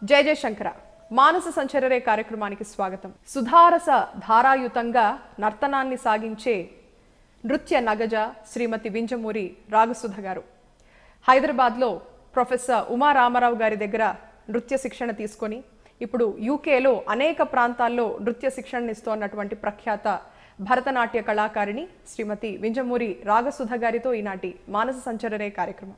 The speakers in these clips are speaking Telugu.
జయ జయ శంకర మానస సంచరరే కార్యక్రమానికి స్వాగతం. సుధారస ధారాయుతంగా నర్తనాన్ని సాగించే నృత్య నగజ శ్రీమతి వింజమూరి రాగసుధ గారు హైదరాబాద్లో ప్రొఫెసర్ ఉమా రామారావు గారి దగ్గర నృత్య శిక్షణ తీసుకొని ఇప్పుడు యూకేలో అనేక ప్రాంతాల్లో నృత్య శిక్షణ ఇస్తున్నటువంటి ప్రఖ్యాత భరతనాట్య కళాకారిణి శ్రీమతి వింజమూరి రాగసుధ గారితో ఈనాటి మానస సంచరరే కార్యక్రమం.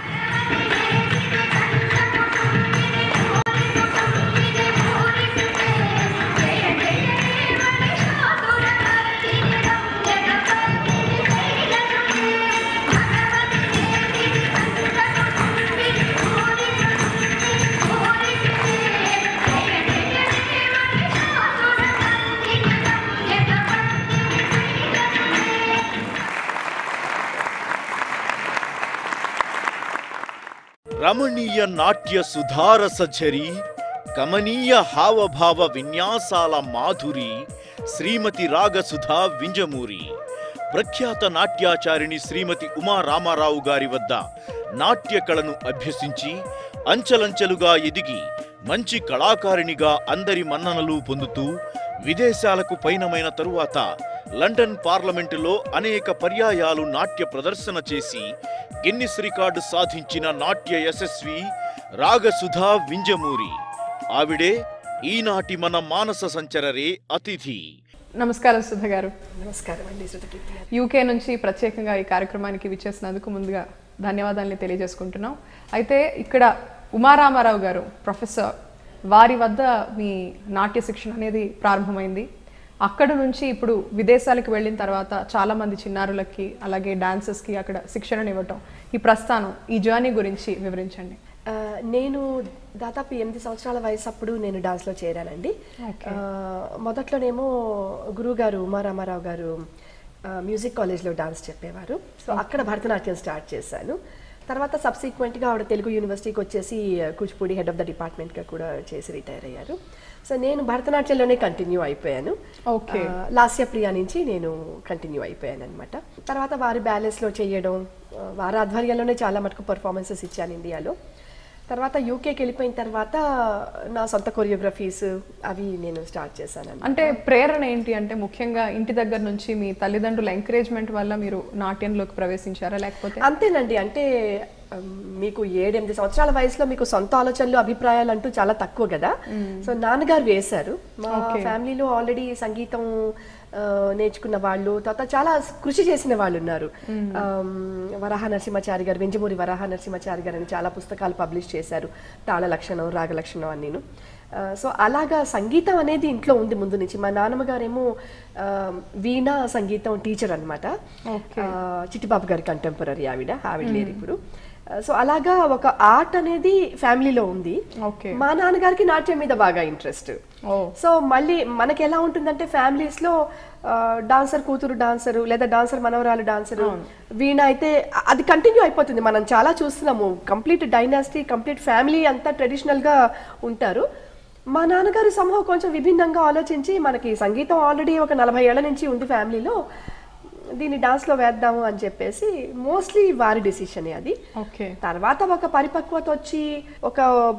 రమణీయ నాట్య సుధారస ఝరి కమనీయ హావభావ విన్యాసాల మాధురి శ్రీమతి రాగసుధ వింజమూరి ప్రఖ్యాత నాట్యాచారిణి శ్రీమతి ఉమా రామారావు గారి వద్ద నాట్య కళను అభ్యసించి అంచెలంచెలుగా ఎదిగి మంచి కళాకారిణిగా అందరి మన్ననలు పొందుతూ విదేశాలకు పయనమైన తరువాత లండన్ పార్లమెంటులో అనేక పర్యాయాలు నాట్య ప్రదర్శన చేసి గిన్నిస్ రికార్డు సాధించిన నాట్య యశస్వి రాగసుధ వింజమూరి. ఆవిడే ఈనాటి మన మానస సంచరరే అతిథి. నమస్కారం సుధ గారు. నమస్కారం అండి. యూకే నుంచి ప్రత్యేకంగా ఈ కార్యక్రమానికి విచ్చేసినందుకు ముందుగా ధన్యవాదాలని తెలియజేసుకుంటున్నాం. అయితే ఇక్కడ ఉమారామారావు గారు ప్రొఫెసర్, వారి వద్ద మీ నాట్య శిక్షణ అనేది ప్రారంభమైంది. అక్కడ నుంచి ఇప్పుడు విదేశాలకు వెళ్ళిన తర్వాత చాలామంది చిన్నారులకి అలాగే డాన్సర్స్కి అక్కడ శిక్షణను ఇవ్వటం, ఈ ప్రస్థానం, ఈ జర్నీ గురించి వివరించండి. నేను దాదాపు 8 సంవత్సరాల వయసు అప్పుడు నేను డాన్స్లో చేరానండి. మొదట్లోనేమో గురువుగారు ఉమారామారావు గారు మ్యూజిక్ కాలేజ్లో డాన్స్ చెప్పేవారు. సో అక్కడ భరతనాట్యం స్టార్ట్ చేశాను. తర్వాత సబ్సిక్వెంట్గా ఆవిడ తెలుగు యూనివర్సిటీకి వచ్చేసి కూచిపూడి హెడ్ ఆఫ్ ద డిపార్ట్మెంట్గా కూడా చేసి రిటైర్ అయ్యారు. సో నేను భరతనాట్యంలోనే కంటిన్యూ అయిపోయాను. లాస్య ప్రియా నుంచి నేను కంటిన్యూ అయిపోయాను అనమాట. తర్వాత వారి బ్యాలెన్స్లో చేయడం, వారి ఆధ్వర్యంలోనే చాలా మటుకు పర్ఫార్మెన్సెస్ ఇచ్చాను ఇండియాలో. తర్వాత యూకేకి వెళ్ళిపోయిన తర్వాత నా సొంత కొరియోగ్రఫీస్ అవి నేను స్టార్ట్ చేశాను. అంటే ప్రేరణ ఏంటి అంటే ముఖ్యంగా ఇంటి దగ్గర నుంచి మీ తల్లిదండ్రుల ఎంకరేజ్మెంట్ వల్ల మీరు నాట్యంలోకి ప్రవేశించారా లేకపోతే? అంతేనండి. అంటే మీకు 7-8 సంవత్సరాల వయసులో మీకు సొంత ఆలోచనలు అభిప్రాయాలు అంటూ చాలా తక్కువ కదా. సో నాన్నగారు వేశారు. మా ఫ్యామిలీలో ఆల్రెడీ సంగీతం నేర్చుకున్న వాళ్ళు, తర్వాత చాలా కృషి చేసిన వాళ్ళు ఉన్నారు. వరాహ నరసింహాచారి గారు, వింజమూరి వరాహ నరసింహాచారి గారు అని చాలా పుస్తకాలు పబ్లిష్ చేశారు. తాళ లక్షణం, రాగ లక్షణం అని. సో అలాగా సంగీతం అనేది ఇంట్లో ఉంది ముందు నుంచి. మా నాన్నమ్మ గారేమో వీణ సంగీతం టీచర్ అనమాట. చిట్టిబాబు గారి కంటెంపరీ ఆవిడ లేరు ఇప్పుడు. సో అలాగా ఒక ఆర్ట్ అనేది ఫ్యామిలీలో ఉంది. మా నాన్నగారికి నాట్యం మీద బాగా ఇంట్రెస్ట్. సో మళ్ళీ మనకి ఎలా ఉంటుందంటే ఫ్యామిలీస్ లో డాన్సర్ కూతురు డాన్సరు లేదా డాన్సర్ మనవరాలు డాన్సరు, వీణ అయితే అది కంటిన్యూ అయిపోతుంది. మనం చాలా చూస్తున్నాము. కంప్లీట్ డైనాసిటీ, కంప్లీట్ ఫ్యామిలీ అంతా ట్రెడిషనల్ గా ఉంటారు. మా నాన్నగారు సంభవం కొంచెం విభిన్నంగా ఆలోచించి మనకి సంగీతం ఆల్రెడీ ఒక 40 ఏళ్ల నుంచి ఉంది ఫ్యామిలీలో, దీన్ని డాన్స్లో వేద్దాము అని చెప్పేసి మోస్ట్లీ వారి డెసిషన్ అది. తర్వాత ఒక పరిపక్వత వచ్చి ఒక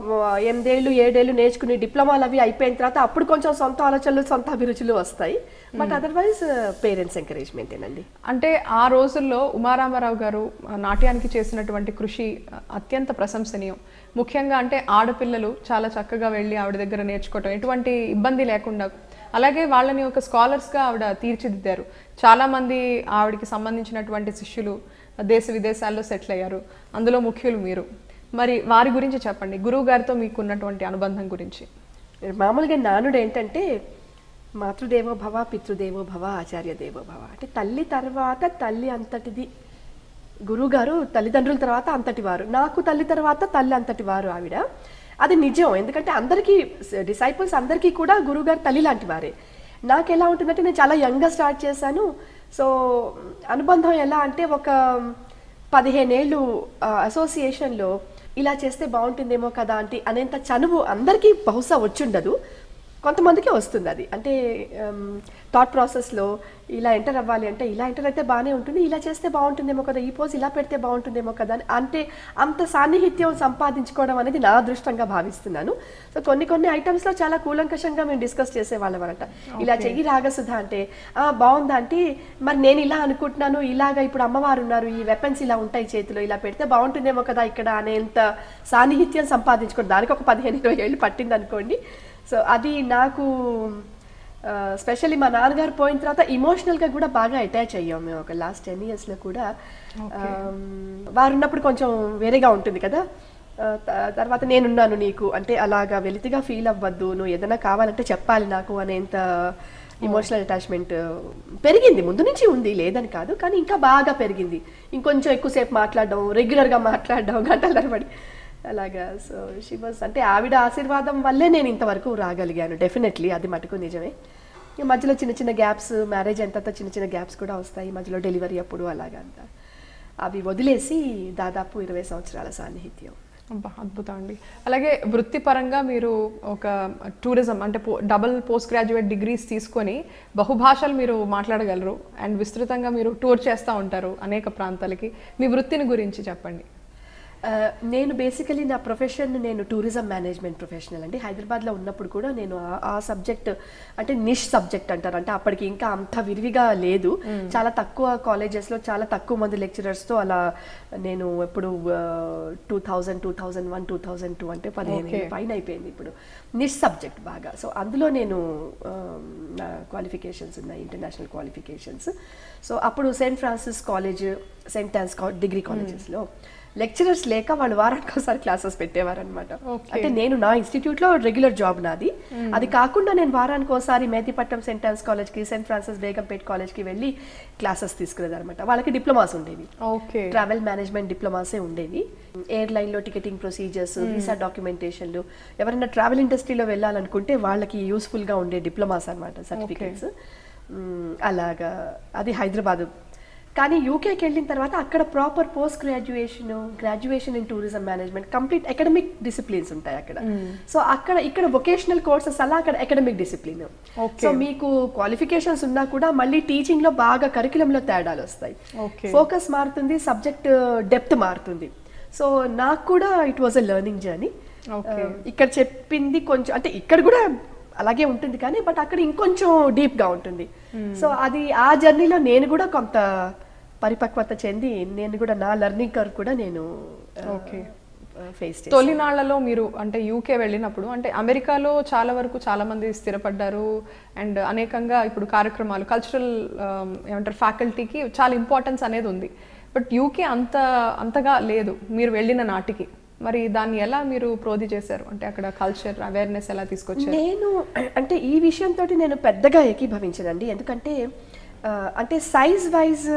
8 ఏళ్ళు 7 ఏళ్ళు నేర్చుకుని డిప్లొమాలు అవి అయిపోయిన తర్వాత అప్పుడు కొంచెం సొంత ఆలోచనలు, సొంత అభిరుచులు వస్తాయి. బట్ అదర్వైజ్ పేరెంట్స్ ఎంకరేజ్మెంటేనండి. అంటే ఆ రోజుల్లో ఉమారామారావు గారు నాట్యానికి చేసినటువంటి కృషి అత్యంత ప్రశంసనీయం. ముఖ్యంగా అంటే ఆడపిల్లలు చాలా చక్కగా వెళ్ళి ఆవిడ దగ్గర నేర్చుకోవటం, ఎటువంటి ఇబ్బంది లేకుండా, అలాగే వాళ్ళని ఒక స్కాలర్స్గా ఆవిడ తీర్చిదిద్దారు. చాలామంది ఆవిడకి సంబంధించినటువంటి శిష్యులు దేశ విదేశాల్లో సెటిల్ అయ్యారు. అందులో ముఖ్యులు మీరు. మరి వారి గురించి చెప్పండి, గురువు గారితో మీకు ఉన్నటువంటి అనుబంధం గురించి. మామూలుగా నానుడు ఏంటంటే మాతృదేవో భవ, పితృదేవో భవ, ఆచార్య దేవో భవ. అంటే తల్లి తర్వాత తల్లి అంతటిది గురువుగారు, తల్లిదండ్రుల తర్వాత అంతటి వారు. నాకు తల్లి తర్వాత తల్లి అంతటి వారు ఆవిడ. అది నిజం. ఎందుకంటే అందరికీ డిసైపుల్స్ అందరికీ కూడా గురువుగారు తల్లి లాంటి వారే. నాకు ఎలా ఉంటుందంటే నేను చాలా యంగ్గా స్టార్ట్ చేశాను. సో అనుబంధం ఎలా అంటే ఒక 15 ఏళ్ళు అసోసియేషన్లో ఇలా చేస్తే బాగుంటుందేమో కదా అంటే అనేంత చనువు అందరికీ బహుశా వచ్చుండదు. కొంతమందికి వస్తుంది అది. అంటే థాట్ ప్రాసెస్లో ఇలా ఎంటర్ అవ్వాలి అంటే ఇలా ఎంటర్ అయితే బాగానే ఉంటుంది, ఇలా చేస్తే బాగుంటుందేమో కదా, ఈ పోజ్ ఇలా పెడితే బాగుంటుందేమో కదా అని అంటే అంత సాన్నిహిత్యం సంపాదించుకోవడం అనేది నా అదృష్టంగా భావిస్తున్నాను. సో కొన్ని ఐటమ్స్లో చాలా కూలంకషంగా మేము డిస్కస్ చేసేవాళ్ళం అనమాట. ఇలా చెయ్యి రాగసుధ అంటే బాగుందా అంటే మరి నేను ఇలా అనుకుంటున్నాను, ఇలాగా ఇప్పుడు అమ్మవారు ఉన్నారు, ఈ వెపన్స్ ఇలా ఉంటాయి చేతిలో, ఇలా పెడితే బాగుంటుందేమో కదా ఇక్కడ అనేంత సాన్నిహిత్యం సంపాదించుకోవడం దానికి ఒక 15-20 ఏళ్ళు పట్టింది అనుకోండి. సో అది నాకు స్పెషల్లీ మా నాన్నగారు పోయిన తర్వాత ఇమోషనల్గా కూడా బాగా అటాచ్ అయ్యాం మేము. ఒక లాస్ట్ 10 yearsలో కూడా వారు ఉన్నప్పుడు కొంచెం వేరేగా ఉంటుంది కదా, తర్వాత నేనున్నాను నీకు అంటే అలాగా వెలితిగా ఫీల్ అవ్వద్దు, నువ్వు ఏదైనా కావాలంటే చెప్పాలి నాకు అనేంత ఇమోషనల్ అటాచ్మెంట్ పెరిగింది. ముందు నుంచి ఉంది, లేదని కాదు, కానీ ఇంకా బాగా పెరిగింది. ఇంకొంచెం ఎక్కువసేపు మాట్లాడడం, రెగ్యులర్గా మాట్లాడడం, గంటల తరబడి అలాగా. సో షీ వాజ్ అంటే ఆవిడ ఆశీర్వాదం వల్లే నేను ఇంతవరకు రాగలిగాను. డెఫినెట్లీ అది మటుకు నిజమే. మధ్యలో చిన్న గ్యాప్స్, మ్యారేజ్ అంతా చిన్న గ్యాప్స్ కూడా వస్తాయి మధ్యలో, డెలివరీ అప్పుడు అలాగా అంతా. అవి వదిలేసి దాదాపు 20 సంవత్సరాల సాన్నిహిత్యం. అద్భుతం అండి. అలాగే వృత్తిపరంగా మీరు ఒక టూరిజం అంటే డబుల్ పోస్ట్ గ్రాడ్యుయేట్ డిగ్రీస్ తీసుకొని బహుభాషలు మీరు మాట్లాడగలరు అండ్ విస్తృతంగా మీరు టూర్ చేస్తూ ఉంటారు అనేక ప్రాంతాలకి. మీ వృత్తిని గురించి చెప్పండి. నేను బేసికలీ నా ప్రొఫెషన్ నేను టూరిజం మేనేజ్మెంట్ ప్రొఫెషనల్ అండి. హైదరాబాద్లో ఉన్నప్పుడు కూడా నేను ఆ సబ్జెక్ట్ అంటే నిష్ సబ్జెక్ట్ అంటారు, అంటే అప్పటికి ఇంకా అంత విరివిగా లేదు, చాలా తక్కువ కాలేజెస్లో చాలా తక్కువ మంది లెక్చరర్స్తో అలా నేను ఎప్పుడు 2000, 2001, 2002 అంటే 15 పైన అయిపోయింది ఇప్పుడు నిష్ సబ్జెక్ట్ బాగా. సో అందులో నేను నా క్వాలిఫికేషన్స్ ఉన్నాయి, ఇంటర్నేషనల్ క్వాలిఫికేషన్స్. సో అప్పుడు saint Francis college, saint Ann's degree కాలేజెస్లో లెక్చరర్స్ లేక వాళ్ళు వారానికి ఒకసారి క్లాసెస్ పెట్టేవారు అనమాట. అంటే నేను నా ఇన్స్టిట్యూట్లో రెగ్యులర్ జాబ్ నాది, అది కాకుండా నేను వారానికి ఒకసారి మేతిపట్నం సెయింట్ ఆన్స్ కాలేజ్కి, సెయింట్ ఫ్రాన్సిస్ బేగంపేట్ కాలేజ్కి వెళ్ళి క్లాసెస్ తీసుకునేది అనమాట. వాళ్ళకి డిప్లొమాస్ ఉండేవి, ట్రావెల్ మేనేజ్మెంట్ డిప్లొమాసే ఉండేవి. ఎయిర్లైన్లో టికెటింగ్ ప్రొసీజర్స్, వీసా డాక్యుమెంటేషన్లు, ఎవరైనా ట్రావెల్ ఇండస్ట్రీలో వెళ్ళాలనుకుంటే వాళ్ళకి యూస్ఫుల్గా ఉండే డిప్లొమాస్ అనమాట, సర్టిఫికేట్స్. అలాగా అది హైదరాబాద్. కానీ యూకేకి వెళ్ళిన తర్వాత అక్కడ proper post graduation in tourism management, complete academic disciplines ఉంటాయి అక్కడ. సో ఇక్కడ వొకేషనల్ కోర్సెస్ అలా, అక్కడ అకాడమిక్ డిసిప్లిన్. సో మీకు క్వాలిఫికేషన్స్ ఉన్నా కూడా మళ్ళీ టీచింగ్ లో బాగా కరికులంలో తేడాలు వస్తాయి, ఫోకస్ మారుతుంది, సబ్జెక్ట్ డెప్త్ మారుతుంది. సో నాకు కూడా it was a learning journey. ఇక్కడ చెప్పింది కొంచెం అంటే ఇక్కడ కూడా అలాగే ఉంటుంది కానీ బట్ అక్కడ ఇంకొంచెం డీప్ గా ఉంటుంది. సో అది ఆ జర్నీలో నేను కూడా కొంత పరిపక్వత చెంది నేను కూడా నా లెర్నింగ్ కర్వ్ కూడా నేను ఫేస్ చేశాను. తొలినాళ్లలో మీరు అంటే యూకే వెళ్ళినప్పుడు అంటే అమెరికాలో చాలా వరకు చాలా మంది స్థిరపడ్డారు అండ్ అనేకంగా ఇప్పుడు కార్యక్రమాలు కల్చరల్ ఏమంటారు ఫ్యాకల్టీకి చాలా ఇంపార్టెన్స్ అనేది ఉంది. బట్ యూకే అంతగా లేదు మీరు వెళ్ళిన నాటికి. మరి దాన్ని ఎలా మీరు ప్రోధి చేశారు అంటే అక్కడ కల్చర్ అవేర్నెస్ ఎలా తీసుకొచ్చారు? నేను అంటే ఈ విషయంతో నేను పెద్దగా ఏకీభవించనండి. ఎందుకంటే అంటే సైజ్ వైజ్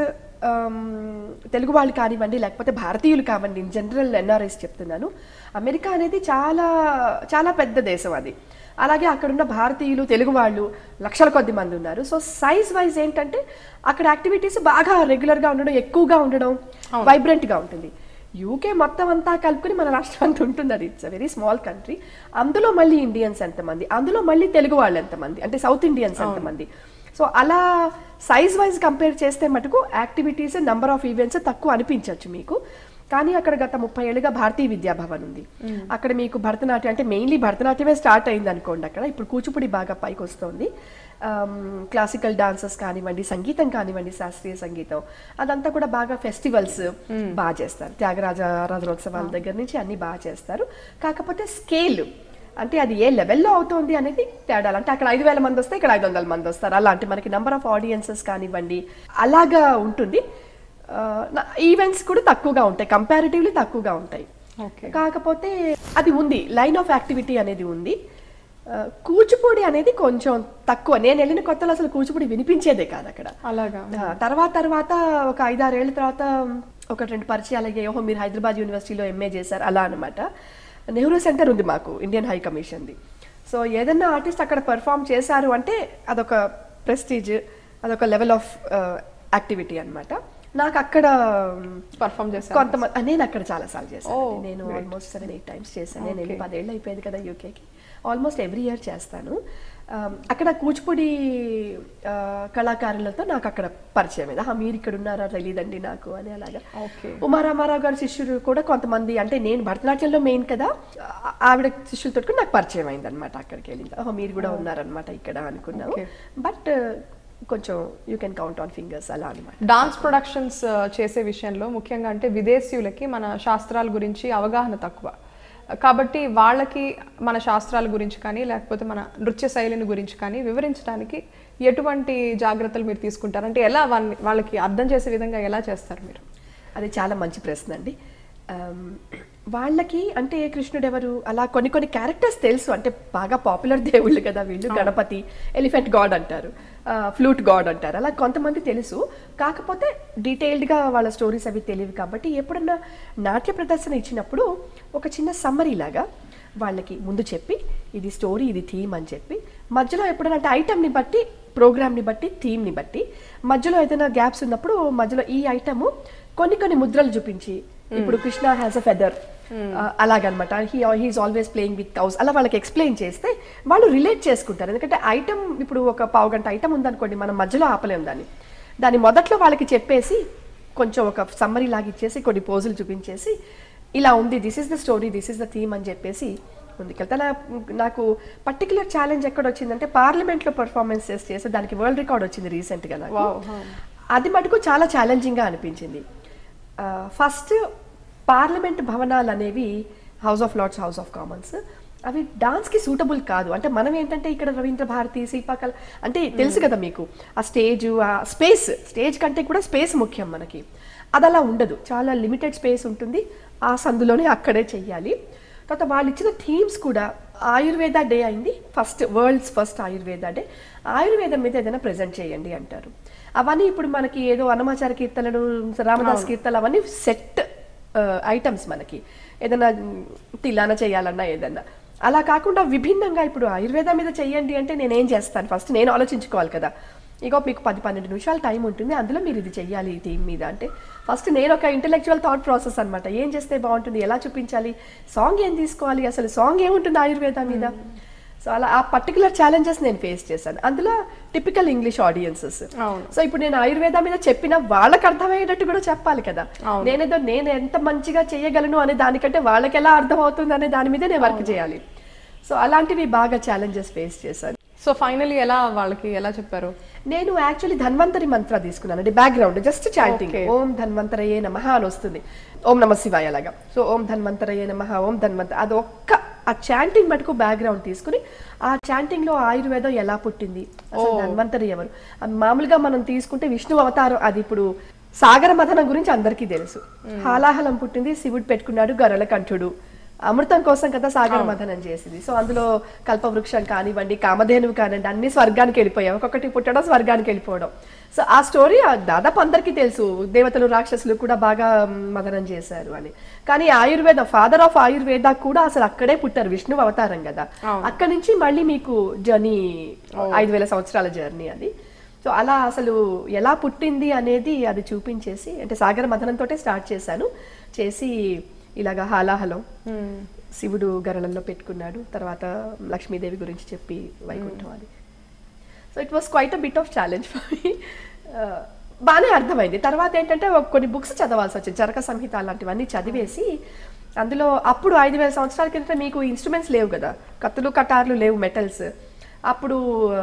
తెలుగు వాళ్ళు కానివ్వండి లేకపోతే భారతీయులు కావండి, ఇన్ జనరల్ ఎన్ఆర్ఐస్ చెప్తున్నాను, అమెరికా అనేది చాలా చాలా పెద్ద దేశం అది. అలాగే అక్కడున్న భారతీయులు తెలుగు వాళ్ళు లక్షల కొద్ది మంది ఉన్నారు. సో సైజ్ వైజ్ ఏంటంటే అక్కడ యాక్టివిటీస్ బాగా రెగ్యులర్గా ఉండడం, ఎక్కువగా ఉండడం, వైబ్రెంట్గా ఉంటుంది. యూకే మొత్తం అంతా కలుపుకొని మన రాష్ట్రం అంతా ఉంటుంది, అది it's a very small country. అందులో మళ్ళీ ఇండియన్స్ ఎంతమంది, అందులో మళ్ళీ తెలుగు వాళ్ళు ఎంతమంది, అంటే సౌత్ ఇండియన్స్ ఎంతమంది. సో అలా సైజ్ వైజ్ కంపేర్ చేస్తే మటుకు యాక్టివిటీస్, నెంబర్ ఆఫ్ ఈవెంట్స్ తక్కువ అనిపించవచ్చు మీకు. కానీ అక్కడ గత 30 ఏళ్ళుగా భారతీయ విద్యాభవన్ ఉంది. అక్కడ మీకు భరతనాట్యం అంటే మెయిన్లీ భరతనాట్యమే స్టార్ట్ అయింది అనుకోండి అక్కడ. ఇప్పుడు కూచిపూడి బాగా పైకి వస్తుంది. క్లాసికల్ డాన్సెస్ కానివ్వండి, సంగీతం కానివ్వండి, శాస్త్రీయ సంగీతం, అదంతా కూడా బాగా ఫెస్టివల్స్ బాగా చేస్తారు. త్యాగరాజ ఆరాధనోత్సవాల దగ్గర నుంచి అన్ని బాగా చేస్తారు. కాకపోతే స్కేల్ అంటే అది ఏ లెవెల్లో అవుతుంది అనేది తేడాలు. అంటే అక్కడ 5000 మంది వస్తే ఇక్కడ 500 మంది వస్తారు. అలాంటి మనకి నెంబర్ ఆఫ్ ఆడియన్సెస్ కానివ్వండి అలాగా ఉంటుంది. ఈవెంట్స్ కూడా తక్కువగా ఉంటాయి, కంపారిటివ్లీ తక్కువగా ఉంటాయి. కాకపోతే అది ఉంది, లైన్ ఆఫ్ యాక్టివిటీ అనేది ఉంది. కూచిపూడి అనేది కొంచెం తక్కువ. నేను వెళ్ళిన కొత్తలో అసలు కూచిపూడి వినిపించేదే కాదు అక్కడ. అలాగా తర్వాత ఒక 5-6 ఏళ్ళ తర్వాత 1-2 పరిచయాలు అయ్యాయి. ఓహో మీరు హైదరాబాద్ యూనివర్సిటీలో ఎంఏ చేశారు అలా అనమాట. నెహ్రూ సెంటర్ ఉంది మాకు, ఇండియన్ హై కమిషన్ది. సో ఏదన్నా ఆర్టిస్ట్ అక్కడ పర్ఫామ్ చేశారు అంటే అదొక ప్రెస్టీజ్, అదొక లెవెల్ ఆఫ్ యాక్టివిటీ అనమాట. నాకు అక్కడ పర్ఫామ్ చేశాను కొంతమంది, నేను అక్కడ చాలాసార్లు చేశాను. నేను ఆల్మోస్ట్ 7-8 టైమ్స్ చేశాను. నేను వెళ్ళి 10 ఏళ్ళు అయిపోయింది కదా యూకేకి. ఆల్మోస్ట్ ఎవ్రీ ఇయర్ చేస్తాను. అక్కడ కూచిపూడి కళాకారులతో నాకు అక్కడ పరిచయం అయింది. మీరు ఇక్కడ ఉన్నారా తెలియదండి నాకు అని అలాగా. ఉమారామారావు గారి శిష్యులు కూడా కొంతమంది, అంటే నేను భరతనాట్యంలో మెయిన్ కదా, ఆవిడ శిష్యులతో కూడా నాకు పరిచయం అయింది అనమాట. అక్కడికి వెళ్ళింది, మీరు కూడా ఉన్నారనమాట ఇక్కడ అనుకున్నాను. బట్ కొంచెం you can count on fingers అలా అనమాట. డాన్స్ ప్రొడక్షన్స్ చేసే విషయంలో ముఖ్యంగా అంటే విదేశీయులకి మన శాస్త్రాల గురించి అవగాహన తక్కువ కాబట్టి వాళ్ళకి మన శాస్త్రాల గురించి కానీ లేకపోతే మన నృత్య శైలిని గురించి కానీ వివరించడానికి ఎటువంటి జాగ్రత్తలు మీరు తీసుకుంటారు? అంటే ఎలా వాళ్ళకి అర్థం చేసే విధంగా ఎలా చేస్తారు మీరు? అది చాలా మంచి ప్రశ్న అండి. వాళ్ళకి అంటే కృష్ణుడు ఎవరు అలా కొన్ని కొన్ని క్యారెక్టర్స్ తెలుసు, అంటే బాగా పాపులర్ దేవుళ్ళు కదా వీళ్ళు. గణపతి, ఎలిఫెంట్ గాడ్ అంటారు, ఫ్లూట్ గాడ్ అంటారు, అలా కొంతమంది తెలుసు. కాకపోతే డీటెయిల్డ్గా వాళ్ళ స్టోరీస్ అవి తెలియవు. కాబట్టి ఎప్పుడన్నా నాట్య ప్రదర్శన ఇచ్చినప్పుడు ఒక చిన్న సమ్మరీ లాగా వాళ్ళకి ముందు చెప్పి ఇది స్టోరీ, ఇది థీమ్ అని చెప్పి, మధ్యలో ఎప్పుడైనా అంటే ఐటమ్ని బట్టి, ప్రోగ్రామ్ని బట్టి, థీమ్ని బట్టి మధ్యలో ఏదైనా గ్యాప్స్ ఉన్నప్పుడు మధ్యలో ఈ ఐటమ్ కొన్ని కొన్ని ముద్రలు చూపించి, ఇప్పుడు కృష్ణ హ్యాస్ అ ఫెదర్ అలాగనమాట, he's always playing with cows, అలా వాళ్ళకి ఎక్స్ప్లెయిన్ చేస్తే వాళ్ళు రిలేట్ చేసుకుంటారు. ఎందుకంటే ఐటమ్ ఇప్పుడు ఒక పావు గంట ఐటమ్ ఉందనుకోండి, మనం మధ్యలో ఆపలేము దాన్ని మొదట్లో వాళ్ళకి చెప్పేసి కొంచెం ఒక సమ్మరీ లాగా ఇచ్చేసి కొన్ని పోజులు చూపించేసి ఇలా ఉంది, this is the story, this is the theme అని చెప్పేసి ముందుకెళ్తా. నాకు పర్టికులర్ ఛాలెంజ్ ఎక్కడ వచ్చిందంటే పార్లమెంట్లో పర్ఫార్మెన్సెస్ చేస్తే దానికి వరల్డ్ రికార్డ్ వచ్చింది రీసెంట్గా నాకు. అది మటుకు చాలా ఛాలెంజింగ్గా అనిపించింది. ఫస్ట్ పార్లమెంట్ భవనాలు అనేవి House of Lords, House of Commons, అవి డాన్స్కి సూటబుల్ కాదు. అంటే మనం ఏంటంటే ఇక్కడ రవీంద్ర భారతి, శిల్పకళ అంటే తెలుసు కదా మీకు, ఆ స్టేజ్, ఆ స్టేజ్ కంటే కూడా స్పేస్ ముఖ్యం మనకి. అది అలా ఉండదు, చాలా లిమిటెడ్ స్పేస్ ఉంటుంది, ఆ సందులోనే అక్కడే చెయ్యాలి. తర్వాత వాళ్ళు ఇచ్చిన థీమ్స్ కూడా ఆయుర్వేద డే అయింది, వరల్డ్స్ ఫస్ట్ ఆయుర్వేద డే, ఆయుర్వేదం మీద ఏదైనా ప్రజెంట్ చేయండి అంటారు. అవన్నీ ఇప్పుడు మనకి ఏదో అన్నమాచార కీర్తనలు, రామదాస్ కీర్తనలు అవన్నీ సెట్ ఐటమ్స్, మనకి ఏదైనా తిలాన చేయాలన్నా ఏదన్నా. అలా కాకుండా విభిన్నంగా ఇప్పుడు ఆయుర్వేద మీద చెయ్యండి అంటే నేనేం చేస్తాను, ఫస్ట్ నేను ఆలోచించుకోవాలి కదా. ఇగో మీకు 10-12 నిమిషాలు టైం ఉంటుంది, అందులో మీరు ఇది చెయ్యాలి ఈ థీమ్ మీద అంటే ఫస్ట్ నేను ఒక ఇంటెలెక్చువల్ థాట్ ప్రాసెస్ అనమాట. ఏం చేస్తే బాగుంటుంది, ఎలా చూపించాలి, సాంగ్ ఏం తీసుకోవాలి, అసలు సాంగ్ ఏముంటుంది ఆయుర్వేద మీద. సో అలా ఆ పర్టికులర్ ఛాలెంజెస్ నేను ఫేస్ చేశాను. అందులో టిపికల్ ఇంగ్లీష్ ఆడియన్సెస్. సో ఇప్పుడు నేను ఆయుర్వేద మీద చెప్పిన వాళ్ళకి అర్థమయ్యేటట్టు కూడా చెప్పాలి కదా. నేను ఎంత మంచిగా చేయగలను అనే దానికంటే వాళ్ళకి ఎలా అర్థం అవుతుంది అనే దాని మీద నేను వర్క్ చేయాలి. సో అలాంటివి బాగా ఛాలెంజెస్ ఫేస్ చేశాను. సో ఫైనలీ వాళ్ళకి ఎలా చెప్పారు? నేను యాక్చువల్లీ ధన్వంతరి మంత్ర తీసుకున్నాను, అంటే బ్యాక్గ్రౌండ్ జస్ట్ చాంటింగ్, ఓం ధన్వంతరయే నమః అని వస్తుంది, ఓం నమ శివాయ లాగా. సో ఓం ధన్వంతరయే నమః, ఓం ధన్వంతర, అది ఒక్క ఆ చాంటింగ్ మటుకు బ్యాక్గ్రౌండ్ తీసుకుని ఆ చాంటింగ్ లో ఆయుర్వేదం ఎలా పుట్టింది, అసలు ధన్వంతరి ఎవరు. మామూలుగా మనం తీసుకుంటే విష్ణు అవతారం, అది ఇప్పుడు సాగర మథనం గురించి అందరికీ తెలుసు. హాలాహలం పుట్టింది, శివుడు పెట్టుకున్నాడు గరళ కంఠుడు, అమృతం కోసం కదా సాగర మథనం చేసింది. సో అందులో కల్పవృక్షం కానివ్వండి, కామధేనువు కానివ్వండి, అన్ని స్వర్గానికి వెళ్ళిపోయాయి, ఒక్కొక్కటి పుట్టడం స్వర్గానికి వెళ్ళిపోవడం. సో ఆ స్టోరీ దాదాపు అందరికీ తెలుసు, దేవతలు రాక్షసులు కూడా బాగా మథనం చేశారు అని. కానీ ఆయుర్వేద, ఫాదర్ ఆఫ్ ఆయుర్వేద కూడా అసలు అక్కడే పుట్టారు, విష్ణు అవతారం కదా. అక్కడి నుంచి మళ్ళీ మీకు జర్నీ 5000 సంవత్సరాల జర్నీ అది. సో అలా అసలు ఎలా పుట్టింది అనేది అది చూపించేసి, అంటే సాగర మథనంతోటే స్టార్ట్ చేశాను. చేసి ఇలాగా హాలాహలం, శివుడు గరళంలో పెట్టుకున్నాడు, తర్వాత లక్ష్మీదేవి గురించి చెప్పి వైకుంఠం అది. So it was quite a bit of challenge for me. బాగానే అర్థమైంది. తర్వాత ఏంటంటే కొన్ని బుక్స్ చదవాల్సి వచ్చింది, చరక సంహిత అలాంటివన్నీ చదివేసి, అందులో అప్పుడు 5000 సంవత్సరాల కింద మీకు ఇన్స్ట్రుమెంట్స్ లేవు కదా, కత్తులు కటార్లు లేవు, మెటల్స్. అప్పుడు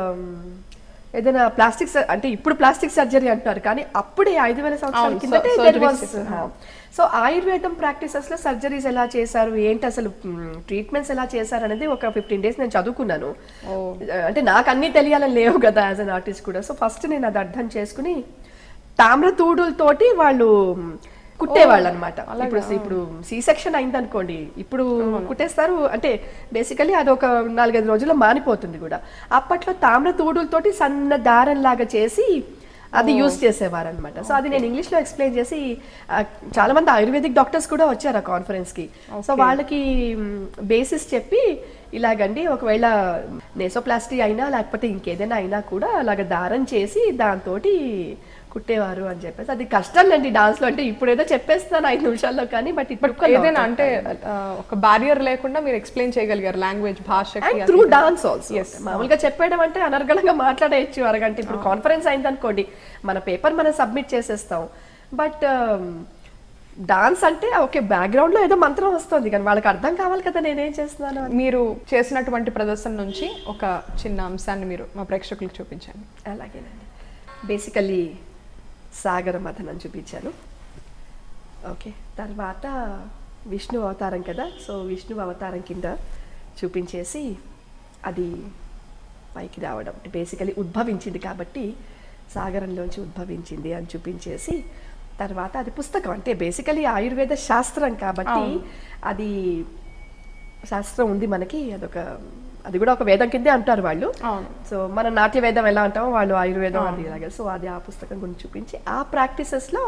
ఏదైనా ప్లాస్టిక్, అంటే ఇప్పుడు ప్లాస్టిక్ సర్జరీ అంటున్నారు, కానీ అప్పుడే 5000 సంవత్సరాల కిందటే. సో ఆయుర్వేదం ప్రాక్టీసెస్ లో సర్జరీస్ ఎలా చేశారు, ఏంటి అసలు ట్రీట్మెంట్స్ ఎలా చేశారు అనేది ఒక 15 days నేను చదువుకున్నాను. అంటే నాకు అన్ని తెలియాలని లేవు కదా యాజ్ అన్ ఆర్టిస్ట్ కూడా. సో ఫస్ట్ నేను అది అర్థం చేసుకుని తామ్ర తూడులతోటి వాళ్ళు కుట్టేవాళ్ళు అనమాట. ఇప్పుడు సి సెక్షన్ అయింది అనుకోండి, ఇప్పుడు కుట్టేస్తారు, అంటే బేసికలీ అది ఒక 4-5 రోజుల్లో మానిపోతుంది కూడా. అప్పట్లో తామ్ర తూడులతోటి సన్న దారం లాగా చేసి అది యూజ్ చేసేవారు అనమాట. సో అది నేను ఇంగ్లీష్ లో ఎక్స్ప్లెయిన్ చేసి, చాలా మంది ఆయుర్వేదిక్ డాక్టర్స్ కూడా వచ్చారు ఆ కాన్ఫరెన్స్ కి. సో వాళ్ళకి బేసిస్ చెప్పి, ఇలాగండి ఒకవేళ నేసోప్లాస్టీ అయినా లేకపోతే ఇంకేదైనా అయినా కూడా అలాగ దారం చేసి దాంతో కుట్టేవారు అని చెప్పేసి. అది కష్టం అండి డాన్స్ లో, అంటే ఇప్పుడు ఏదో చెప్పేస్తాను 5 నిమిషాల్లో, కానీ బట్ ఇప్పుడు ఏదైనా అంటే ఒక బ్యారియర్ లేకుండా మీరు ఎక్స్ప్లెయిన్ చేయగలిగారు లాంగ్వేజ్ భాషకి త్రూ డాన్స్ ఆల్సో. మామూలుగా చెప్పేయడం అంటే అనర్గళంగా మాట్లాడేయచ్చు అరగంట. ఇప్పుడు కాన్ఫరెన్స్ అయింది అనుకోండి, మన పేపర్ మనం సబ్మిట్ చేసేస్తాం, బట్ డాన్స్ అంటే ఓకే బ్యాక్గ్రౌండ్ లో ఏదో మంత్రం వస్తుంది కానీ వాళ్ళకి అర్థం కావాలి కదా నేనేం చేస్తున్నాను. మీరు చేసినటువంటి ప్రదర్శన నుంచి ఒక చిన్న అంశాన్ని మీరు మా ప్రేక్షకులకు చూపించండి. అలాగేనండి. బేసికల్లీ సాగర మథనం చూపించాను. ఓకే, తర్వాత విష్ణు అవతారం కదా, సో విష్ణు అవతారం కింద చూపించేసి అది పైకి రావడం, బేసికలీ ఉద్భవించింది కాబట్టి సాగరంలోంచి ఉద్భవించింది అని చూపించేసి, తర్వాత అది పుస్తకం అంటే బేసికలీ ఆయుర్వేద శాస్త్రం కాబట్టి అది శాస్త్రం ఉంది మనకి, అది కూడా ఒక వేదం కిందే అంటారు వాళ్ళు. సో మన నాట్య వేదం ఎలా అంటామో వాళ్ళు ఆయుర్వేదం అది ఇలాగే. సో అది ఆ పుస్తకం గురించి చూపించి ఆ ప్రాక్టీసెస్లో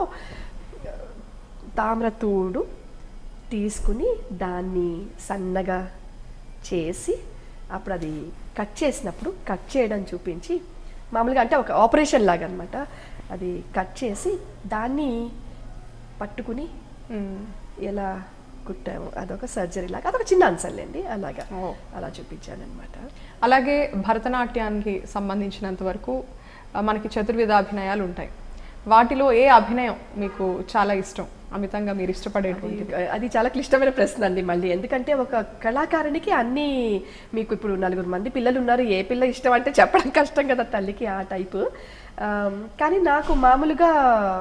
తామ్రతూడు తీసుకుని దాన్ని సన్నగా చేసి అప్పుడు అది కట్ చేసినప్పుడు కట్ చేయడం చూపించి, మామూలుగా అంటే ఒక ఆపరేషన్ లాగా అనమాట, అది కట్ చేసి దాన్ని పట్టుకుని ఎలా కుట్టాము అదొక సర్జరీ లాగా, అదొక చిన్న అంశంలేండి, అలాగా అలా చూపించాను అనమాట. అలాగే భరతనాట్యానికి సంబంధించినంత వరకు మనకి చతుర్విధ అభినయాలు ఉంటాయి. వాటిలో ఏ అభినయం మీకు చాలా ఇష్టం, అమితంగా మీరు ఇష్టపడేటువంటి? అది చాలా క్లిష్టమైన ప్రశ్న అండి మళ్ళీ, ఎందుకంటే ఒక కళాకారునికి అన్నీ, మీకు ఇప్పుడు 4 మంది పిల్లలు ఉన్నారు, ఏ పిల్ల ఇష్టం అంటే చెప్పడం కష్టం కదా తల్లికి, ఆ టైపు. కానీ నాకు మామూలుగా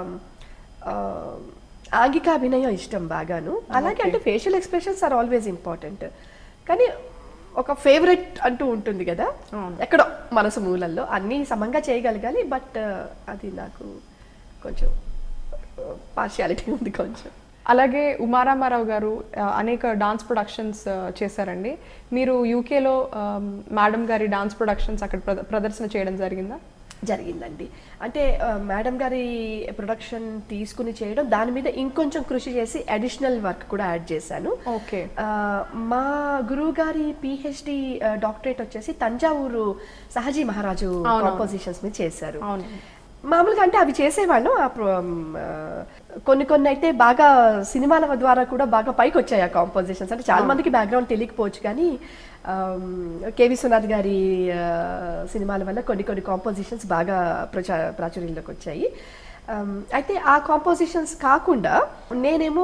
ఆంగిక అభినయం ఇష్టం బాగాను. అలాగే అంటే facial expressions are always important, కానీ ఒక ఫేవరెట్ అంటూ ఉంటుంది కదా ఎక్కడో మనసు మూలల్లో, అన్నీ సమంగా చేయగలగాలి, బట్ అది నాకు కొంచెం పార్షియాలిటీ ఉంది కొంచెం. అలాగే ఉమారామారావు గారు అనేక డాన్స్ ప్రొడక్షన్స్ చేశారండి. మీరు యూకేలో మేడం గారి డాన్స్ ప్రొడక్షన్స్ అక్కడ ప్రదర్శన చేయడం జరిగిందా? జరిగిందండి. అంటే మేడం గారి ప్రొడక్షన్ తీసుకుని చేయడం, దాని మీద ఇంకొంచెం కృషి చేసి అడిషనల్ వర్క్ కూడా యాడ్ చేశాను. ఓకే. మా గురువు గారి PhD డాక్టరేట్ వచ్చేసి తంజావూరు సహజీ మహారాజు కాంపోజిషన్స్ మీద చేశారు. మామూలుగా అంటే అవి చేసేవాళ్ళం, కొన్ని అయితే బాగా సినిమాల ద్వారా కూడా బాగా పైకి వచ్చాయి ఆ కాంపోజిషన్స్. అంటే చాలా మందికి బ్యాక్గ్రౌండ్ తెలియకపోవచ్చు, కానీ కేవి సునాథ్ గారి సినిమాల వల్ల కొన్ని కాంపోజిషన్స్ బాగా ప్రాచుర్యంలోకి వచ్చాయి. అయితే ఆ కాంపోజిషన్స్ కాకుండా నేనేమో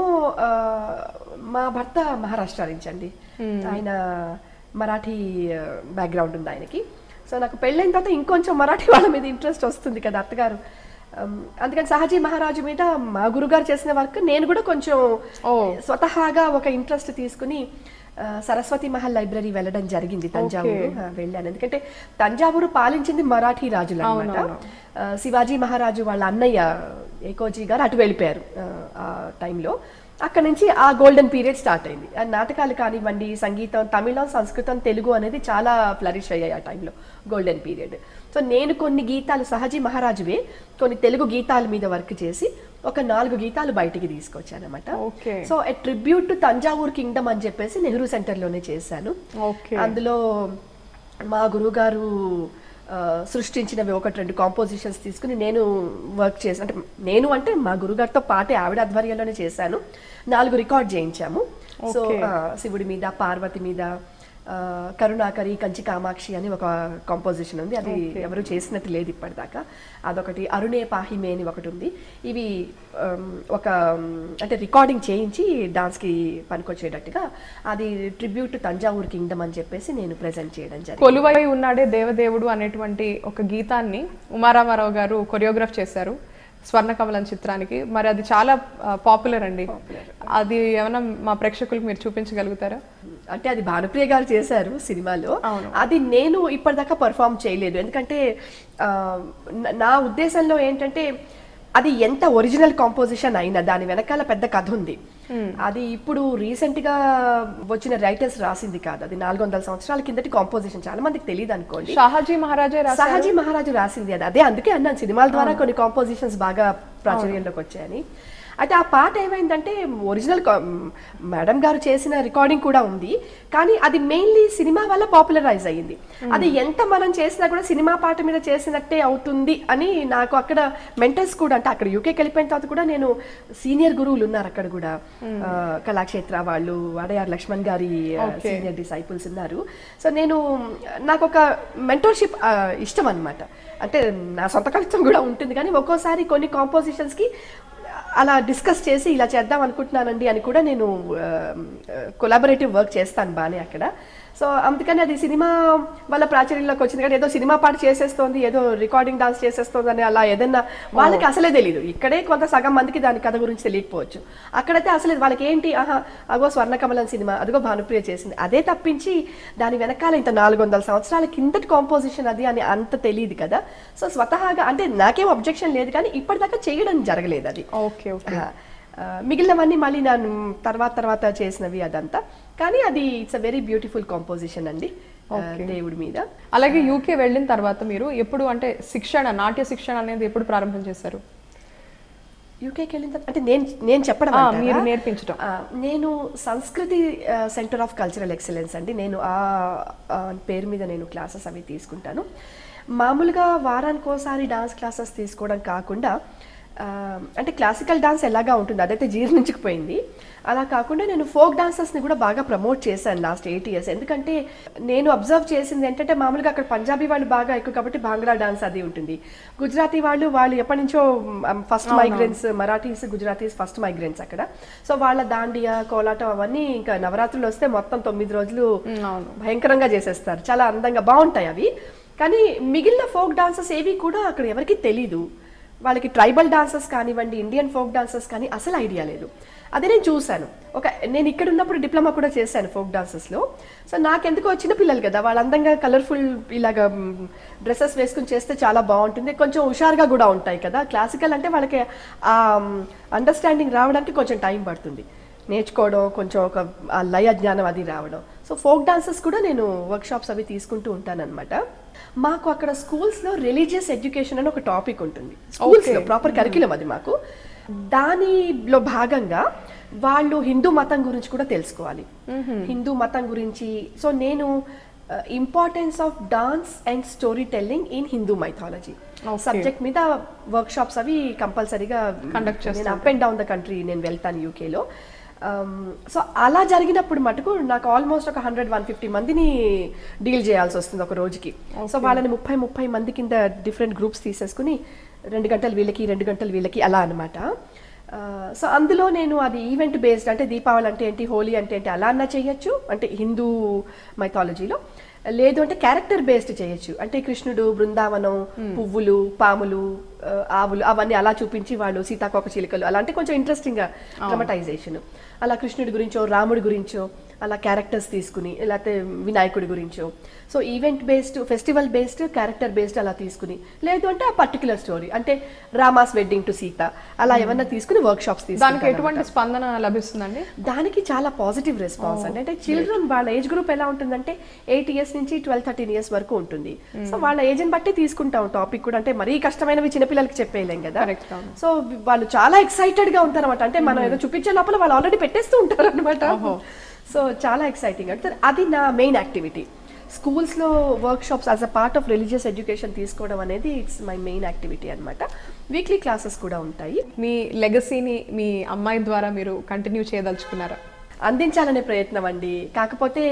మా భర్త మహారాష్ట్ర నుంచి అండి, ఆయన మరాఠీ బ్యాక్గ్రౌండ్ ఉంది ఆయనకి. సో నాకు పెళ్ళైన తర్వాత ఇంకొంచెం మరాఠీ వాళ్ళ మీద ఇంట్రెస్ట్ వస్తుంది కదా అత్తగారు, అందుకని సహజీ మహారాజు మీద మా గురుగారు చేసిన వర్క్ నేను కూడా కొంచెం స్వతహాగా ఒక ఇంట్రెస్ట్ తీసుకుని సరస్వతి మహల్ లైబ్రరీ వెళ్ళడం జరిగింది, తంజావూరు వెళ్ళాను. ఎందుకంటే తంజావూరు పాలించింది మరాఠీ రాజులు అన్నమాట. శివాజీ మహారాజు వాళ్ళ అన్నయ్య ఏకోజీ గారు అటు వెళ్ళిపోయారు ఆ టైంలో. అక్కడ నుంచి ఆ గోల్డెన్ పీరియడ్ స్టార్ట్ అయింది. నాటకాలు కానివ్వండి, సంగీతం, తమిళం, సంస్కృతం, తెలుగు అనేది చాలా ఫ్లరిష్ అయ్యాయి ఆ టైంలో, గోల్డెన్ పీరియడ్. సో నేను కొన్ని గీతాలు సహజీ మహారాజువే కొన్ని తెలుగు గీతాల మీద వర్క్ చేసి ఒక 4 గీతాలు బయటికి తీసుకొచ్చాను అనమాట. So a tribute to Thanjavur kingdom అని చెప్పేసి నెహ్రూ సెంటర్లోనే చేశాను. అందులో మా గురువుగారు సృష్టించినవి 1-2 కాంపోజిషన్స్ తీసుకుని నేను వర్క్ చేసి, అంటే మా గురుగారితో పాటే ఆవిడ ఆధ్వర్యంలోనే చేశాను. 4 రికార్డ్ చేయించాము. సో శివుడి మీద, పార్వతి మీద, కరుణాకరి కంచి కామాక్షి అని ఒక కాంపోజిషన్ ఉంది, అది ఎవరు చేసినట్టు లేదు ఇప్పటిదాకా. అదొకటి, అరుణే పాహిమే అని ఒకటి ఉంది. ఇవి ఒక అంటే రికార్డింగ్ చేయించి డాన్స్కి పనికొచ్చేటట్టుగా అది ట్రిబ్యూట్ తంజావూర్ కింగ్డమ్ అని చెప్పేసి నేను ప్రెజెంట్ చేయడం జరిగింది. కొలువై ఉన్నాడే దేవదేవుడు అనేటువంటి ఒక గీతాన్ని ఉమారామారావు గారు కొరియోగ్రాఫ్ చేశారు స్వర్ణకమలం చిత్రానికి. మరి అది చాలా పాపులర్ అండి, అది ఏమైనా మా ప్రేక్షకులకు మీరు చూపించగలుగుతారా? అంటే అది భానుప్రియ గారు చేశారు సినిమాలో, అది నేను ఇప్పటిదాకా పర్ఫామ్ చేయలేదు. ఎందుకంటే నా ఉద్దేశంలో ఏంటంటే అది ఎంత ఒరిజినల్ కాంపోజిషన్ అయినా దాని వెనకాల పెద్ద కథ ఉంది. అది ఇప్పుడు రీసెంట్ గా వచ్చిన రైటర్స్ రాసింది కాదు, అది 400 సంవత్సరాల కిందటి కాంపోజిషన్. చాలా మందికి తెలియదు అనుకోండి, సహజీ మహారాజు రాసింది అది. అదే అందుకే అన్నాను సినిమాల ద్వారా కొన్ని కాంపోజిషన్స్ బాగా ప్రాచుర్యంలోకి వచ్చాయని. అయితే ఆ పాట ఏమైందంటే ఒరిజినల్ మేడం గారు చేసిన రికార్డింగ్ కూడా ఉంది, కానీ అది మెయిన్లీ సినిమా వల్ల పాపులరైజ్ అయ్యింది. అది ఎంత మనం చేసినా కూడా సినిమా పాట మీద చేసినట్టే అవుతుంది అని నాకు అక్కడ మెంటర్స్ కూడా, అంటే అక్కడ యూకేకి వెళ్ళిపోయిన తర్వాత కూడా నేను సీనియర్ గురువులు ఉన్నారు అక్కడ కూడా, కళాక్షేత్ర వాళ్ళు, అడయార్ లక్ష్మణ్ గారి సీనియర్ డిసైపుల్స్ ఉన్నారు. సో నాకు ఒక మెంటర్షిప్ ఇష్టం అనమాట. అంటే నా సొంత కవిత్వం కూడా ఉంటుంది, కానీ ఒక్కోసారి కొన్ని కాంపోజిషన్స్కి అలా డిస్కస్ చేసి ఇలా చేద్దాం అనుకుంటున్నానండి అని కూడా నేను కొలాబరేటివ్ వర్క్ చేస్తాను బాగానే అక్కడ. సో అందుకని అది సినిమా వల్ల ప్రాచుర్యంలోకి వచ్చింది, కానీ ఏదో సినిమా పాట చేసేస్తోంది, ఏదో రికార్డింగ్ డాన్స్ చేసేస్తోంది అని అలా ఏదైనా వాళ్ళకి అసలే తెలియదు. ఇక్కడే కొంత సగం మందికి దాని కథ గురించి తెలియకపోవచ్చు, అక్కడైతే అసలు వాళ్ళకి ఏంటి, అగో స్వర్ణకమలం సినిమా, అదిగో భానుప్రియ చేసింది, అదే తప్పించి దాని వెనకాల ఇంత 400 సంవత్సరాల కిందటి కాంపోజిషన్ అది అని అంత తెలియదు కదా. సో స్వతహాగా అంటే నాకేం అబ్జెక్షన్ లేదు, కానీ ఇప్పటిదాకా చేయడం జరగలేదు అది. మిగిలినవన్నీ మళ్ళీ నేను తర్వాత చేసినవి అదంతా, కానీ అది it's a very beautiful composition అండి దేవుడి మీద. అలాగే యూకే వెళ్ళిన తర్వాత మీరు ఎప్పుడు అంటే నాట్య శిక్షణ అనేది ఎప్పుడు ప్రారంభం చేశారు? యూకేకి వెళ్ళిన తర్వాత అంటే నేను చెప్పడం, మీరు నేర్పించడం. నేను సంస్కృతి సెంటర్ ఆఫ్ కల్చరల్ ఎక్సలెన్స్ అండి, నేను ఆ పేరు మీద నేను క్లాసెస్ అవి తీసుకుంటాను. మామూలుగా వారానికి ఒకసారి డాన్స్ క్లాసెస్ తీసుకోవడం కాకుండా, అంటే క్లాసికల్ డాన్స్ ఎలాగా ఉంటుంది అదైతే జీర్ణించుకుపోయింది, అలా కాకుండా నేను ఫోక్ డాన్సెస్ని కూడా బాగా ప్రమోట్ చేశాను లాస్ట్ 8 years. ఎందుకంటే నేను అబ్జర్వ్ చేసింది ఏంటంటే, మామూలుగా అక్కడ పంజాబీ వాళ్ళు బాగా ఎక్కువ కాబట్టి భాంగ్రా డాన్స్ అది ఉంటుంది, గుజరాతీ వాళ్ళు ఎప్పటి నుంచో first migrants, Marathis Gujaratis first migrants అక్కడ. సో వాళ్ళ దాండియా కోలాటం అవన్నీ ఇంకా నవరాత్రులు వస్తే మొత్తం 9 రోజులు భయంకరంగా చేసేస్తారు, చాలా అందంగా బాగుంటాయి అవి. కానీ మిగిలిన ఫోక్ డాన్సెస్ ఏవి కూడా అక్కడ ఎవరికి తెలీదు, వాళ్ళకి ట్రైబల్ డాన్సెస్ కానివ్వండి, ఇండియన్ ఫోక్ డాన్సెస్ కానీ అసలు ఐడియా లేదు. అదే నేను చూశాను, నేను ఇక్కడ ఉన్నప్పుడు డిప్లొమా కూడా చేశాను ఫోక్ డాన్సెస్లో. సో నాకెందుకో చిన్న పిల్లలు కదా, వాళ్ళు అందంగా కలర్ఫుల్ ఇలాగా డ్రెస్సెస్ వేసుకుని చేస్తే చాలా బాగుంటుంది, కొంచెం హుషారుగా కూడా ఉంటాయి కదా. క్లాసికల్ అంటే వాళ్ళకి ఆ అండర్స్టాండింగ్ రావడానికి కొంచెం టైం పడుతుంది, నేర్చుకోవడం, కొంచెం ఒక లయ జ్ఞానం అది రావడం. సో ఫోక్ డాన్సెస్ కూడా నేను వర్క్షాప్స్ అవి తీసుకుంటూ ఉంటానన్నమాట. మాకు అక్కడ స్కూల్స్లో రిలీజియస్ ఎడ్యుకేషన్ అని ఒక టాపిక్ ఉంటుంది స్కూల్స్లో, ప్రాపర్ కరిక్యులం అది మాకు. దానిలో భాగంగా వాళ్ళు హిందూ మతం గురించి కూడా తెలుసుకోవాలి, హిందూ మతం గురించి. సో నేను importance of dance and story telling in Hindu mythology subject మీద వర్క్షాప్స్ అవి కంపల్సరీగా కండక్ట్ చేస్తాను. నేను up and down the country నేను వెళ్తాను యూకేలో. సో అలా జరిగినప్పుడు మటుకు నాకు ఆల్మోస్ట్ ఒక 100-150 మందిని డీల్ చేయాల్సి వస్తుంది ఒక రోజుకి. సో వాళ్ళని 30 మంది కింద డిఫరెంట్ గ్రూప్స్ తీసేసుకుని 2 గంటలు వీళ్ళకి 2 గంటలు వీళ్ళకి అలా అనమాట. సో అందులో నేను అది ఈవెంట్ బేస్డ్, అంటే దీపావళి అంటే ఏంటి, హోలీ అంటే ఏంటి అలా అన్నా చేయొచ్చు అంటే హిందూ మైథాలజీలో, లేదు అంటే క్యారెక్టర్ బేస్డ్ చేయొచ్చు, అంటే కృష్ణుడు, బృందావనం, పువ్వులు, పాములు, ఆవులు అవన్నీ అలా చూపించి వాళ్ళు సీతాకోక చిలుకలు అలా, అంటే కొంచెం ఇంట్రెస్టింగ్గా డ్రమటైజేషన్, అలా కృష్ణుడి గురించో రాముడి గురించో అలా క్యారెక్టర్స్ తీసుకుని, లేకపోతే వినాయకుడి గురించో. So event based, festival based, character based అలా తీసుకుని, లేదు అంటే ఆ పర్టికులర్ స్టోరీ అంటే రామాస్ వెడ్డింగ్ టు సీత అలా ఏమన్నా తీసుకుని వర్క్షాప్స్ తీసుకుని. దానికి ఎటువంటి స్పందన లభిస్తుందండి? దానికి చాలా పాజిటివ్ రెస్పాన్స్ అండి. అంటే చిల్డ్రన్ వాళ్ళ ఏజ్ గ్రూప్ ఎలా ఉంటుందంటే 8 years నుంచి 12-13 years వరకు ఉంటుంది. సో వాళ్ళ ఏజ్ని బట్టి తీసుకుంటాం టాపిక్ కూడా, అంటే మరీ కష్టమైనవి చిన్నపిల్లలకి చెప్పేయలేం కదా. సో వాళ్ళు చాలా ఎక్సైటెడ్ గా ఉంటారు అనమాట, అంటే మనం ఏదో చూపించే లోపల వాళ్ళు ఆల్రెడీ పెట్టేస్తూ ఉంటారు అనమాట. సో చాలా ఎక్సైటింగ్ అంటే అది నా మెయిన్ యాక్టివిటీ. స్కూల్స్లో workshops as a part of religious education తీసుకోవడం అనేది ఇట్స్ మై మెయిన్ యాక్టివిటీ అనమాట. వీక్లీ క్లాసెస్ కూడా ఉంటాయి. మీ లెగసీని మీ అమ్మాయి ద్వారా మీరు కంటిన్యూ చేయదలుచుకున్నారా? అందించాలనే ప్రయత్నం అండి. కాకపోతే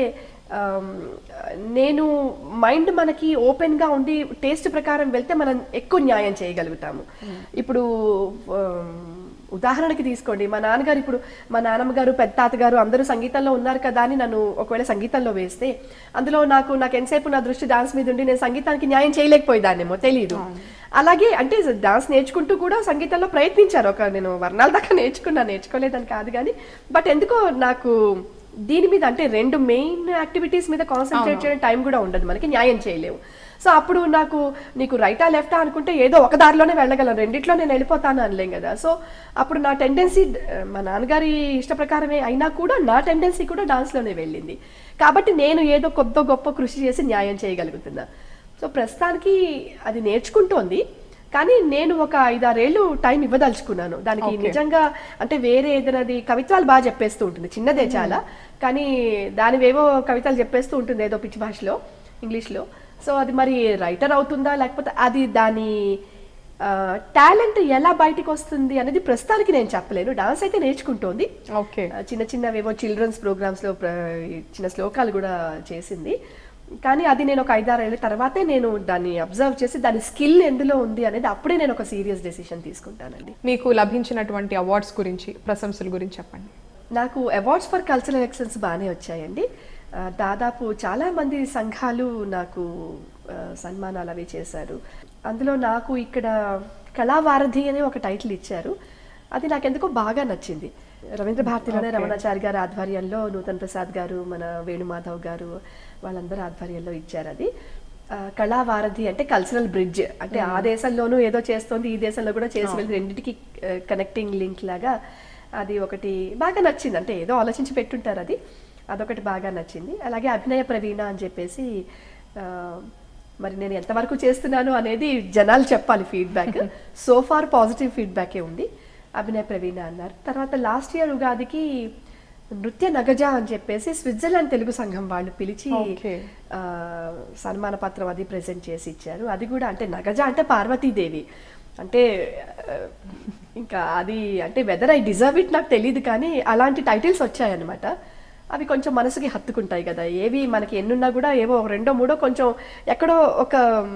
నేను మైండ్ మనకి ఓపెన్గా ఉండి టేస్ట్ ప్రకారం వెళ్తే మనం ఎక్కువ న్యాయం చేయగలుగుతాము. ఇప్పుడు ఉదాహరణకి తీసుకోండి, మా నాన్నగారు, ఇప్పుడు మా నాన్నమ్మ గారు, పెద్ద తాతగారు అందరూ సంగీతంలో ఉన్నారు కదా అని నన్ను ఒకవేళ సంగీతంలో వేస్తే అందులో నాకు ఎంతసేపు నా దృష్టి డాన్స్ మీద ఉండి నేను సంగీతానికి న్యాయం చేయలేకపోయేదాన్నేమో, తెలియదు. అలాగే అంటే డాన్స్ నేర్చుకుంటూ కూడా సంగీతంలో ప్రయత్నించారు, నేను వర్ణాల దాకా నేర్చుకోలేదని కాదు కానీ, బట్ ఎందుకో నాకు దీని మీద అంటే 2 మెయిన్ యాక్టివిటీస్ మీద కాన్సన్ట్రేట్ చేయడం టైం కూడా ఉండదు, మనకి న్యాయం చేయలేము. సో అప్పుడు నీకు రైటా లెఫ్టా అనుకుంటే ఏదో ఒక దారిలోనే వెళ్ళగలను, రెండిట్లో నేను వెళ్ళిపోతాను అనలేం కదా. సో అప్పుడు నా టెండెన్సీ మా నాన్నగారి ఇష్ట ప్రకారమే అయినా కూడా నా టెండెన్సీ కూడా డాన్స్లోనే వెళ్ళింది. కాబట్టి నేను ఏదో కొద్ది గొప్ప కృషి చేసి న్యాయం చేయగలుగుతున్నా. సో ప్రస్తుతానికి అది నేర్చుకుంటోంది, కానీ నేను ఒక 5-6 ఏళ్ళు టైం ఇవ్వదలుచుకున్నాను దానికి. నిజంగా అంటే వేరే ఏదైనాది కవిత్వాలు బాగా చెప్పేస్తూ ఉంటుంది, చిన్నదే చాలా, కానీ దానివేవో కవితలు చెప్పేస్తూ ఉంటుంది ఏదో పిచ్చి భాషలో, ఇంగ్లీష్లో. సో అది మరి రైటర్ అవుతుందా లేకపోతే అది దాని టాలెంట్ ఎలా బయటకు వస్తుంది అనేది ప్రస్తుతానికి నేను చెప్పలేను. డాన్స్ అయితే నేర్చుకుంటోంది, చిన్న చిన్నవేవో చిల్డ్రన్స్ ప్రోగ్రామ్స్లో చిన్న శ్లోకాలు కూడా చేసింది. కానీ అది నేను ఒక 5-6 ఏళ్ళ తర్వాతే నేను దాన్ని అబ్జర్వ్ చేసి దాని స్కిల్ ఎందులో ఉంది అనేది అప్పుడే నేను ఒక సీరియస్ డెసిషన్ తీసుకుంటానండి. మీకు లభించినటువంటి అవార్డ్స్ గురించి, ప్రశంసల గురించి చెప్పండి. నాకు అవార్డ్స్ ఫర్ కల్చరల్ ఎక్సలెన్స్ బాగానే వచ్చాయండి. దాదాపు చాలామంది సంఘాలు నాకు సన్మానాలు అవి చేశారు. అందులో నాకు ఇక్కడ కళావారధి అనే ఒక టైటిల్ ఇచ్చారు, అది నాకెందుకో బాగా నచ్చింది. రవీంద్ర భారతిలోనే రమణాచారి గారి ఆధ్వర్యంలో, నూతన్ ప్రసాద్ గారు, మన వేణుమాధవ్ గారు వాళ్ళందరూ ఆధ్వర్యంలో ఇచ్చారు. అది కళావారధి అంటే కల్చరల్ బ్రిడ్జ్, అంటే ఆ దేశంలోనూ ఏదో చేస్తోంది, ఈ దేశంలో కూడా చేసి వెళ్ళి రెండింటికి కనెక్టింగ్ లింక్ లాగా అది ఒకటి బాగా నచ్చింది. అంటే ఏదో ఆలోచించి పెట్టుంటారు, అదొకటి బాగా నచ్చింది. అలాగే అభినయ ప్రవీణ అని చెప్పేసి, మరి నేను ఎంతవరకు చేస్తున్నాను అనేది జనాలు చెప్పాలి ఫీడ్బ్యాక్. సో ఫార్ పాజిటివ్ ఫీడ్బ్యాకే ఉంది. అభినయ ప్రవీణ అన్నారు. తర్వాత లాస్ట్ ఇయర్ ఉగాదికి నృత్య నగజ అని చెప్పేసి స్విట్జర్లాండ్ తెలుగు సంఘం వాళ్ళు పిలిచి సన్మాన పత్రం అది ప్రెజెంట్ చేసి ఇచ్చారు. అది కూడా అంటే నగజ అంటే పార్వతీదేవి, అంటే ఇంకా అది అంటే వెదర్ ఐ డిజర్వ్ ఇట్ నాకు తెలియదు, కానీ అలాంటి టైటిల్స్ వచ్చాయన్నమాట. అవి కొంచెం మనసుకి హత్తుకుంటాయి కదా, ఏవి మనకి ఎన్నున్నా కూడా ఏవో 2-3 కొంచెం ఎక్కడో ఒక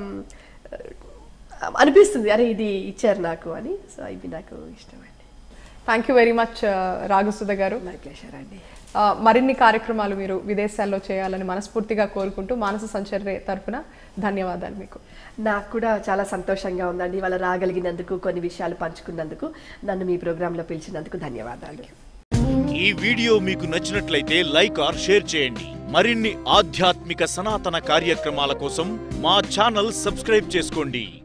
అనిపిస్తుంది, అరే ఇది ఇచ్చారు నాకు అని. సో ఇవి నాకు ఇష్టం అండి. Thank you very much Ragasudha garu. My pleasure అండి. మరిన్ని కార్యక్రమాలు మీరు విదేశాల్లో చేయాలని మనస్ఫూర్తిగా కోరుకుంటూ మానస సంచర్య తరఫున ధన్యవాదాలు మీకు. నాకు కూడా చాలా సంతోషంగా ఉందండి ఇవాళ రాగలిగినందుకు, కొన్ని విషయాలు పంచుకున్నందుకు, నన్ను మీ ప్రోగ్రాంలో పిలిచినందుకు ధన్యవాదాలు. ఈ వీడియో మీకు నచ్చినట్లయితే లైక్ ఆర్ షేర్ చేయండి. మరిన్ని ఆధ్యాత్మిక సనాతన కార్యక్రమాల కోసం మా ఛానల్ సబ్స్క్రైబ్ చేసుకోండి.